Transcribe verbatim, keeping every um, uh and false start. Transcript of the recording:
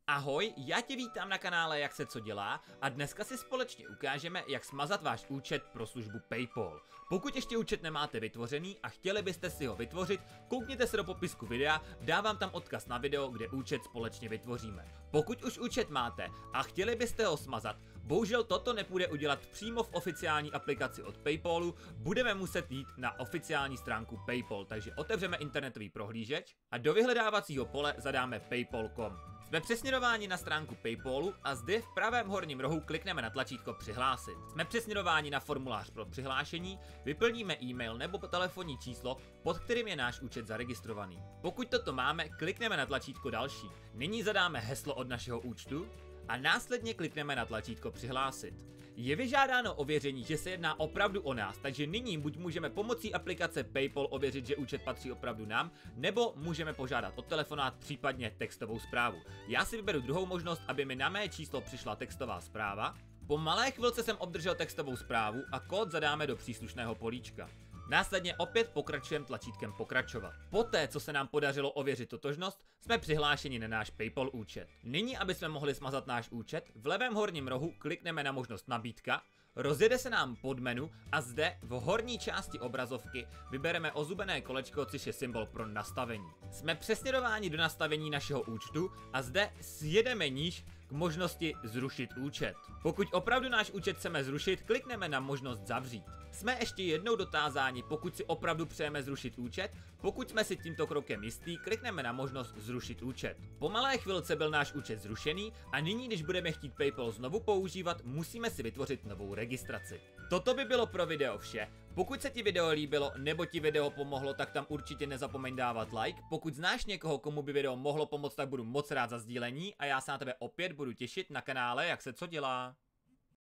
Ahoj, já tě vítám na kanále Jak se co dělá a dneska si společně ukážeme, jak smazat váš účet pro službu PayPal. Pokud ještě účet nemáte vytvořený a chtěli byste si ho vytvořit, koukněte se do popisku videa, dávám tam odkaz na video, kde účet společně vytvoříme. Pokud už účet máte a chtěli byste ho smazat, bohužel toto nepůjde udělat přímo v oficiální aplikaci od PayPalu, budeme muset jít na oficiální stránku PayPal, takže otevřeme internetový prohlížeč a do vyhledávacího pole zadáme paypal tečka com. Jsme přesměrováni na stránku PayPalu a zde v pravém horním rohu klikneme na tlačítko Přihlásit. Jsme přesměrováni na formulář pro přihlášení, vyplníme e-mail nebo telefonní číslo, pod kterým je náš účet zaregistrovaný. Pokud toto máme, klikneme na tlačítko Další. Nyní zadáme heslo od našeho účtu a následně klikneme na tlačítko Přihlásit. Je vyžádáno ověření, že se jedná opravdu o nás, takže nyní buď můžeme pomocí aplikace PayPal ověřit, že účet patří opravdu nám, nebo můžeme požádat o telefonát, případně textovou zprávu. Já si vyberu druhou možnost, aby mi na mé číslo přišla textová zpráva. Po malé chvilce jsem obdržel textovou zprávu a kód zadáme do příslušného políčka. Následně opět pokračujeme tlačítkem Pokračovat. Poté, co se nám podařilo ověřit totožnost, jsme přihlášeni na náš PayPal účet. Nyní, aby jsme mohli smazat náš účet, v levém horním rohu klikneme na možnost Nabídka, rozjede se nám podmenu a zde v horní části obrazovky vybereme ozubené kolečko, což je symbol pro nastavení. Jsme přesměrováni do nastavení našeho účtu a zde sjedeme níž k možnosti zrušit účet. Pokud opravdu náš účet chceme zrušit, klikneme na možnost Zavřít. Jsme ještě jednou dotázáni, pokud si opravdu přejeme zrušit účet. Pokud jsme si tímto krokem jistí, klikneme na možnost Zrušit účet. Po malé chvilce byl náš účet zrušený a nyní, když budeme chtít PayPal znovu používat, musíme si vytvořit novou registraci. Toto by bylo pro video vše. Pokud se ti video líbilo nebo ti video pomohlo, tak tam určitě nezapomeň dávat like. Pokud znáš někoho, komu by video mohlo pomoct, tak budu moc rád za sdílení a já se na tebe opět budu těšit na kanále Jak se co dělá.